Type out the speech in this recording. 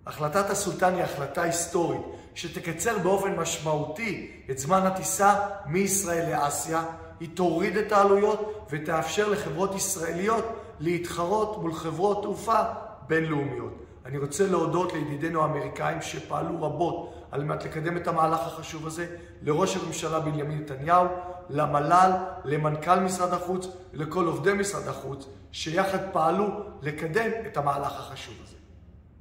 החלטת הסולטן היא החלטה היסטורית, שתקצר באופן משמעותי את זמן הטיסה מישראל לאסיה, היא תוריד את העלויות ותאפשר לחברות ישראליות להתחרות מול חברות תעופה בינלאומיות. אני רוצה להודות לידידינו האמריקאים שפעלו רבות על מנת לקדם את המהלך החשוב הזה, לראש הממשלה בנימין נתניהו, למל"ל, למנכ"ל משרד החוץ ולכל עובדי משרד החוץ שיחד פעלו לקדם את המהלך החשוב הזה.